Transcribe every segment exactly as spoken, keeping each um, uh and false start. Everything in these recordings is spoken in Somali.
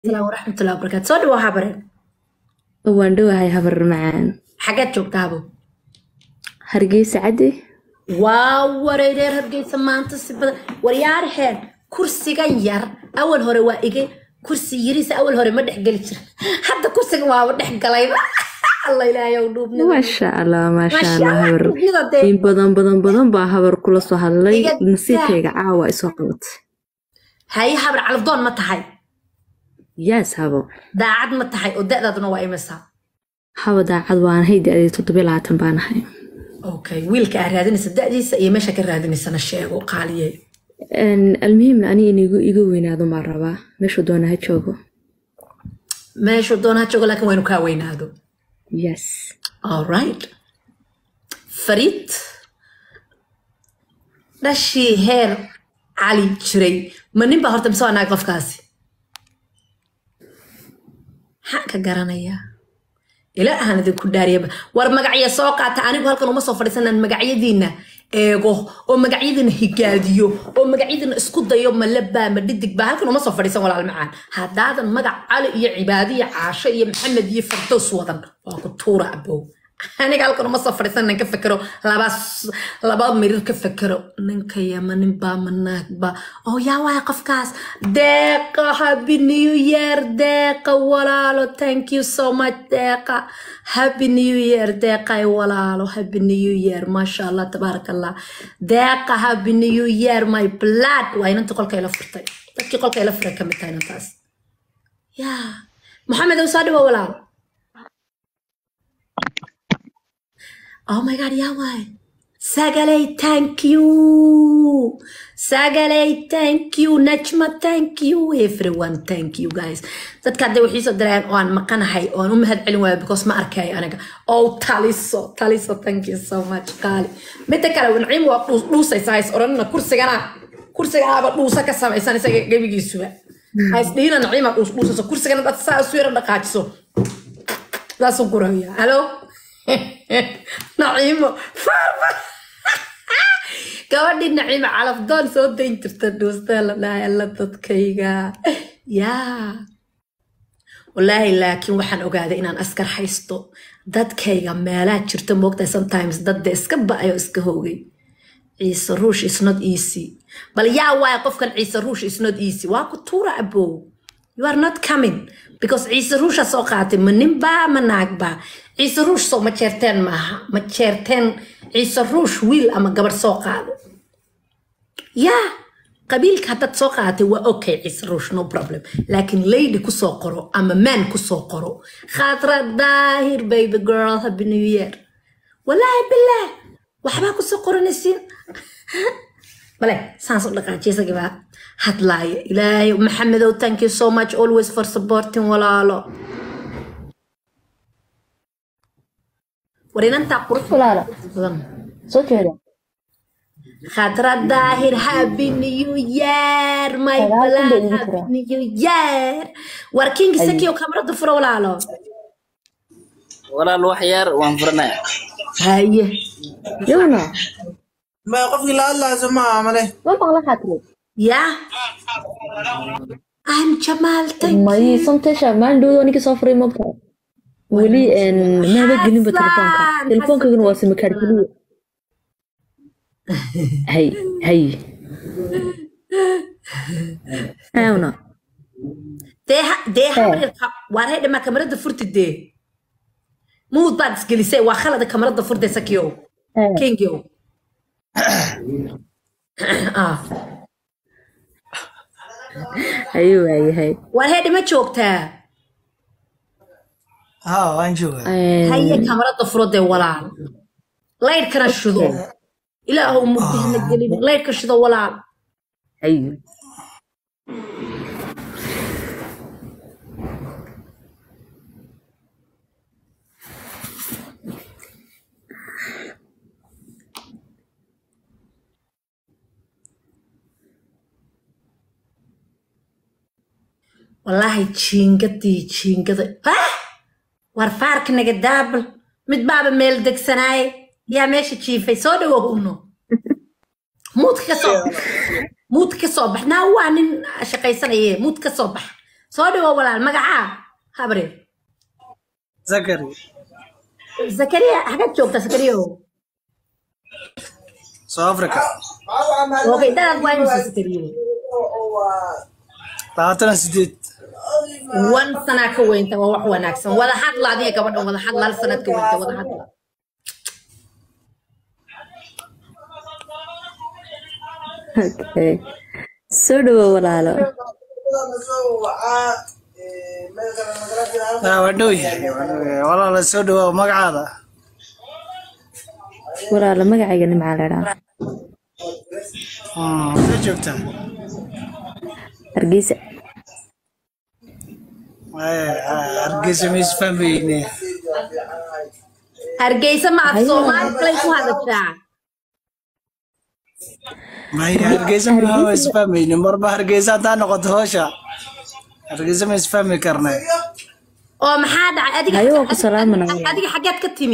السلام ورحمة الله وبركاته. سو دوا habareen. waan dhowahay habar macaan. Xageed joogtaa habo? Hargeysa cadi. Waa wareer Hargeysa maanta si badan. Waryaarxeen kursigan yar awal hore waa ige kursi yiriisa awal hore ma dhex gali jirin. Hadda kursiga waa dhex galay. Allah ilaahay u dhuubnaa. Ma sha Allah ma sha Allah habar. In badan badan badan baa habar kula soo hadlay nasiibkayga caawa isoo qabatay. Hay habar calafdoon ma tahay? Yes habo. Daacad ma tahay oo da'daaduna waa imisa? Habo daacad waan hay'adii toddoba iyo labaatan baan ahay. Okay, wiilka aad raadinaysa da'diisa iyo meesha ka raadinaysana sheego qaaliyay. Een almuhim ani inigu igu weynaado ma raba meesha doona ha joogo. Meesha doona ha joogo laakiin waynu ka weynaado. Yes. All right. Farid dashi heer Ali jiray ma nin baa horta mise waa naag qofkaasi maxaan ka garanayaa ilaa ahaan idinku dhaariyaba war magacyo soo qaata anigu halkan uma soo fadhiisanaan magacyadiina eego oo magacyadiina higaadiyo oo magacyadiina isku dayo ma labaa ma dhidig baa halkan uma soo fadhiisan walaal macaan haddaadan magac cali iyo cibaadiya caasho iyo maxamed iyo fardoos wadan waa ku tuura abow aniga halkan uma soo fadhiisan ninka fikiro laba laba mirir ka fikiro ninka yama nin baa manaag ba oo yaa waa qofkaas deeqa happy new year deeqa walaalo thank you so much deeqa happy new year deeqa walaalo happy new year masha Allah tabarakallah deeqa happy new year my blood waa inta qolka ila furtay dadkii qolka ila furay kamid tahay intaas yaa Maxamed oo soo dhawo walaalo Oh my God, yeah, why? Sagalay, thank you. Sagalay, thank you. Najma, thank you. Everyone, thank you, guys. Dadka hadda waxay soo dirayaan oo aan maqanahay oo aan u mahad celin waayo because ma arkay aniga. Oh, Taliso, Taliso, thank you so much, qaali. Midda kale Naciim waa dhuusaysaa is oranna kursigana kursigana ba dhuusa ka samaysan isaga gabigiisuba. Hays dhiina Naciim waa dhuus dhuusayso kursigana dad saa isu yar dhaqaajiso. La soo guraya. Hello? نعيمة فارفة كوادي نعيمة على فضل صوت دين ترتدوستها لا يلا تتكيغا يا والله لكن وحن أقعد إن أنا أسكر حيستو داد كيغا مالات شرط موقتا sometimes داد اسكبا أيو اسكهوغي عيسى روش is not easy بل يا واقف كان عيسى روش is not easy واكو تورا أبو you are not coming because عيسى روش سوقاتي من نمبا من ناقبا عيسى روش سو ما شيرتين معها ما شيرتين عيسى روش ويل أما قبر سوقاتي يا قبيلك حتى تسوقاتي و أوكي عيسى روش no problem لكن ليدي كو سوقرو أما مان كو سوقرو خاطرة الظاهر baby girl happy new year والله بالله وحبا كو سوقرو نسين بلا سانسو لقا جيسا كبا هتلاي إلهي محمد thank you so much always for supporting ولالا ورينا انت قرص ولالا صوت هذا خاطر الظاهر happy new year my blood happy new year وركينج سكي وكاميرا ضفرة ولالا ولا الوحيار وانفرنا هاي يونا ما يقف لا لازم ما عمله ما بغلا خاطري يا I'm Jamal thank ما يسمتش ما ندو أنا كسافري ما بتاع ولي إن ما بجيني بتلفونك تلفونك كانوا واسم كاركلي هاي هاي هاونا ده ده حمل وارد ما كاميرا دفرت ده مو بعد سكليسي وخلد كاميرا دفرت سكيو كينجيو آه أيوة أيوة هاي وارد ما شوكتها ها وين شو هي كاميرا دفرت ده ولا لا يركن الشذو إلا هو مبتهم الجليد لا يركن الشذو ولا أيوة والله جينجتي جينجتي آه ورفارك نقدابل متبابا ميل دك سناي يا ماشي تشيفي سودا وهونو موت كسو موت كسو بحنا هو عن شقيسان ايه موت كسو بح صادق ولا المقعة خبري زكري زكريا حاجات شوكتا زكريا سو افريكا اوكي ده وين زكريا labaatan sideed وان سنة كوين تبغى واحد وناكسن ولا حد لا دي كمان ولا حد لا سنة كوين تبغى ولا حد لا Okay. Soo dhawow walaalo. waa dhow yahay walaal la soo dhawaad magacaada Walaalo magacayga nimca la dhahaa. ah soo joogtaa Hargeysa. ee Hargeysa mis family hargeysa ma af Soomaali kale ku hadashaa ma Hargeysa ma is family marba Hargeysa taa noqoto hoosha Hargeysa mis family karnay oo maxaa dhacay adiga Hayo ku salaamana. adiga xageed ka timi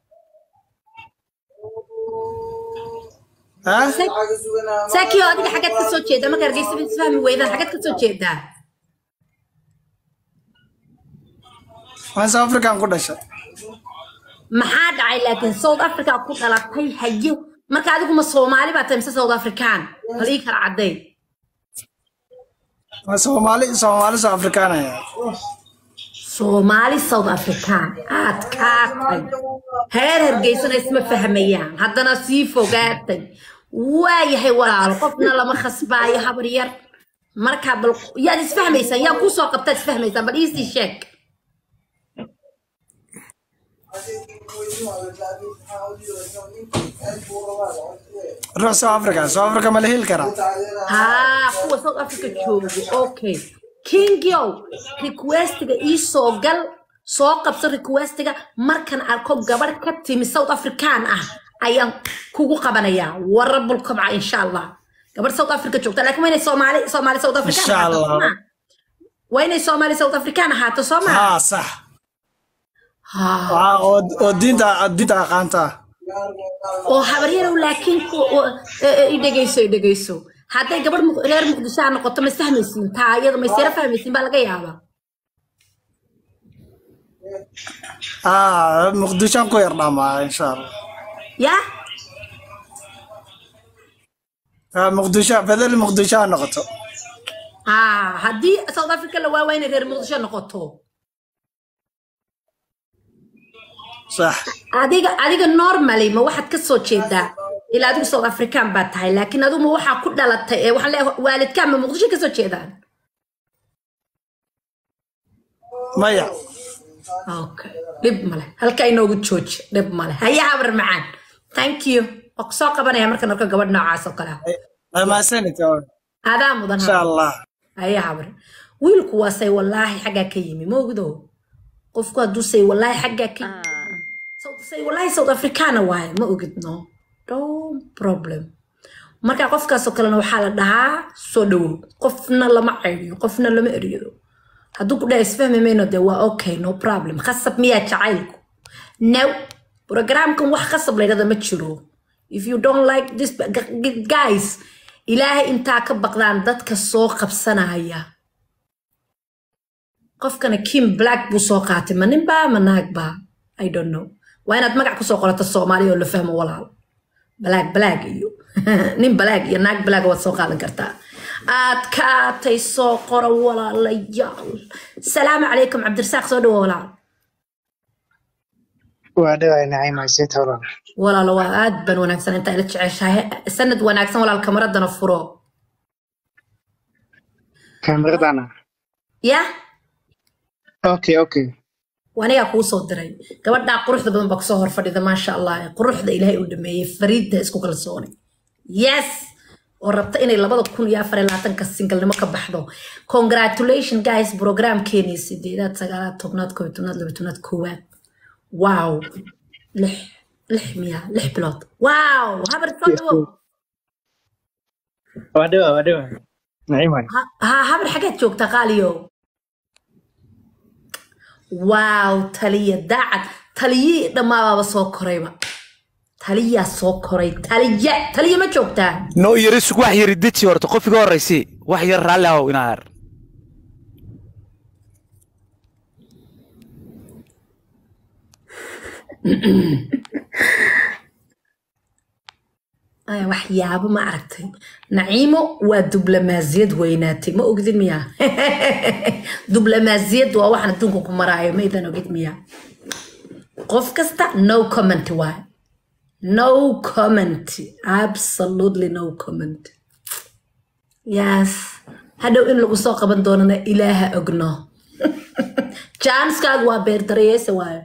ha saakiyo adiga xageed ka soo jeeda marka hargeysa is fahmi weydaan xageed ka soo jeedaa waan South Africa ku dhashay maxaa dhacay laakiin South Africa ku dhalatay hayo marka adigu ma Soomaali baa tahay mise South African hal ii kala caday waa Soomaali Soomaali South African ah Soomaali South African aad kaatay heer hargeysana isma fahmayaan haddana sii fogaatay waayahay walaal qofna lama khasbaayo habar yar marka bal yaad isfahmaysaa yaa ku soo qabtaa isfahmaysaa bal ii sii sheeg ruux South Africa South Africa ma la heli karaa ها هو South Africa joogo okay Kingyo requestiga ii soo gal soo qabso requestiga markan arko gabar ka timi South African ah ayaan kugu qabanayaa warabul kabca insha Allah gabar South Africa joogta laakiin wayna Soomaali Soomaali South African insha Allah wayna Soomaali South African ahaato Soomaali ha sax ha waa oo diinta diinta aqaanta oo habaryar laakiin ku i dhageyso i dhageyso hadday gabar reer Muqdisho noqoto ma fahmaysiin taa iyada ma isla fahmaysiin baa laga yaabaa ah Muqdisho ku yar dhama insha Allah ya ah Muqdisho badal Muqdisho noqoto ah haddii South Africa la waawayn reer Muqdisho noqoto صح adiga adiga normally ma waxaad ka soo jeedaa ilaa adigu South African baa tahay laakiin adigu ma waxa ku dhalatay ee waxa leeyahay waalidka ma Muqdisho ka soo jeedaan maya okay dib male halka inoogu jooji dib male haya habar macaan thank you oo soo qabanaya markan arko gabadh noocaas oo kale ah ma sanito adaa mudan insha Allah haya habar wiilku waa say wallahi xaga ka yimi moogdo qofku haduu say wallahi xaga ka say wallahi South African waay ma ogidno no problem marka qofkaas oo kale waxa la dhahaa soo dhawo qofna lama ceyriyo qofna lama eriyo haduu ku dhays fahmayno de waa okay no problem khasab miya jacaylku no programkan wax khasab leeyada ma jiro if you don't like this guys ilaahay inta ka baqdaan dadka soo qabsanaya qofkana Kim Black buu soo qaatay ma nin baa ma naag baa I don't know waa inaad magac ku soo qorato Soomaali oo la fahmo walaal black black iyo nin black iyo naag black waad soo qaadan kartaa aad ka tay soo qoro walaalayaal salaamu calaykum Cabdirasaaq soo dhawo walaal waa dhawaay Naciima Sayid walaal walaal waa aad ban wanaagsan inta ila jeceshahay sanad wanaagsan walaal kamaradana furo kamaradana ya okay okay waniga ku soo diray gabadha quruxda badan baa ku soo hor fadhida ma sha Allah quruxda Ilaahay u dhameeyay fariida isku kalsoonay yes oo rabta inay laba kun iyo afar iyo labaatan ka single-nimo ka baxdo congratulations guys program keeni sideedad sagaal tobnaad koob tobnaad laba tobnaad koowaad wow lix lix miya lix bilood wow habar soo dhawo waa dhawaay waa dhawaay Naciima ha habar xageed joogta qaaliyo واو تالية داعت تالية دماغ بسوا كريبا تالية سوا كري تالية تالية ما شوكتها نو يرسك واحد يردتي ورا تقف جوا الرئيسي واحد يرى على هو ينهار ay waxyaabo ma aragtay naciimo waa diblomaasiyad weynaatay ma ogdid miya diblomaasiyad waa waxaan adduunka ku maraayo ma idan ogid miya qof kasta no comment waay no comment absolutely no comment yes hadhow in lagu soo qaban doonana ilaaha ogno janskaagu waa beerdareyeese waayo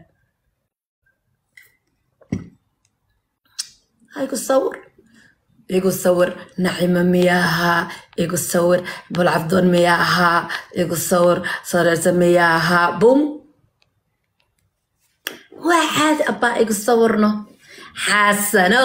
hayku sawir igu sawir naciimo miyaha igu sawir bulcabdoon miyaha igu sawir sareersa miyaha bum waxaad abbaa igu sawirno xasano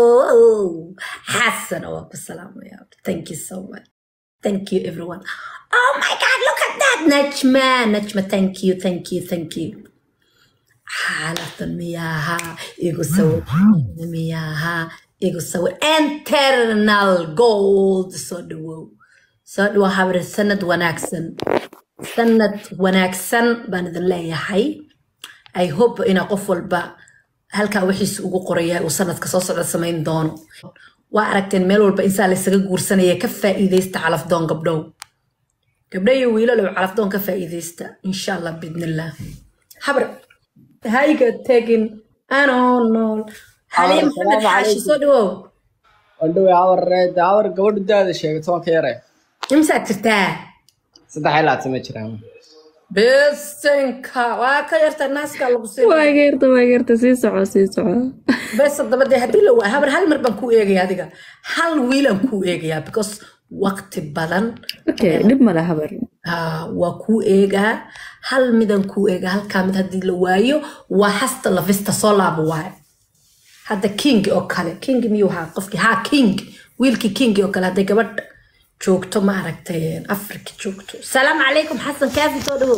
xasano waa ku salaamaya thank you so much thank you everyone oh my god look at that najma najma thank you thank you thank you xaalatan miyaha igu sawir miyaha igu sawir internal gold soo dhawow soo dhawow habre sanad wanaagsan sanad wanaagsan baan idin leeyahay I hope ina qof walba halkaa wixiis ugu qorayaa uu sanadka soo socda samayn doono waa aragteen meel walba insaa la isaga guursanaya ka faa'iidaysta calafdoon gabdhow gabdho iyo wiilalow calafdoon ka faa'iidaysta insha allah bidnillah habre hayga tegin anoo nool حليم محمد حاشي صدو ودو عور عور قبل داد شيء تو كيره امسك ترتاح صدق حالات ما جرام بس انكا واكيرت الناس قالوا بصير واغيرت واغيرت سي سعو سي سعو بس دبدي هدي لو هبر هل مر بان كو ايغيا adiga hal wiilan ku eegaya because waqti badan okay dib ma laha bar ah waa ku eega hal midan ku eega halka mid hadii la waayo waa hasta la vista soo laabo waay هذا كينج أو كله كينج ميوها قفكي ها كينج ويلكي كينج أو كله هذا قبل شوكتو ما عرفتين أفريقي شوكتو السلام عليكم حسن كيف تقولوا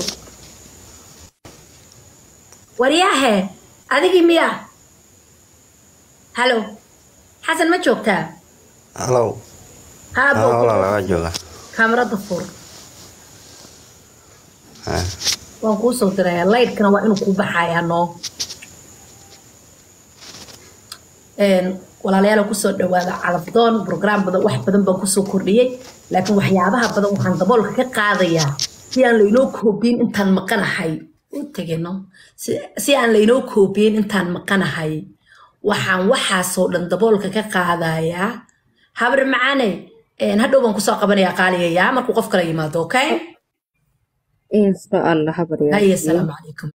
ورياه هذه مياه هلو حسن ما شوكتها هلو ها بو والله لا جوجا كاميرا ضفور ها وانكو صوتنا لايت كنا وإنو كوبا حيا نو walaalayaal ku soo dhawaada calafdoon program badan wax badan baan ku soo kordhiyay laakiin waxyaabaha badan waxaan daboolka ka qaadayaa si aan leeyno koobin intaan maqanahay u tagano si aan leeyno koobin intaan maqanahay waxaan waxa soo dhan daboolka ka qaadayaa habar macaane een hadhow baan ku soo qabanayaa qaaliga markuu qof kale yimaado okay insha Allah habar ya hay assalamu alaykum